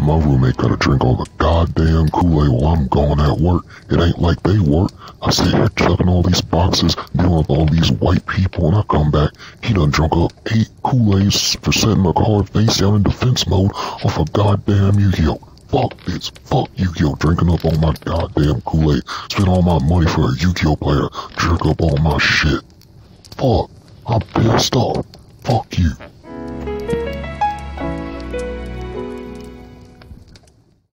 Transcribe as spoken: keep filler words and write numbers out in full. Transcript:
My roommate gotta drink all the goddamn Kool-Aid while I'm gone at work. It ain't like they work. I sit here chucking all these boxes, dealing with all these white people, and I come back. He done drunk up eight Kool-Aids for setting my car face down in defense mode off a goddamn Yu-Gi-Oh! Fuck this. Fuck Yu-Gi-Oh! Drinking up all my goddamn Kool-Aid. Spend all my money for a Yu-Gi-Oh! player. Drink up all my shit. Fuck. I'm pissed off. Fuck you.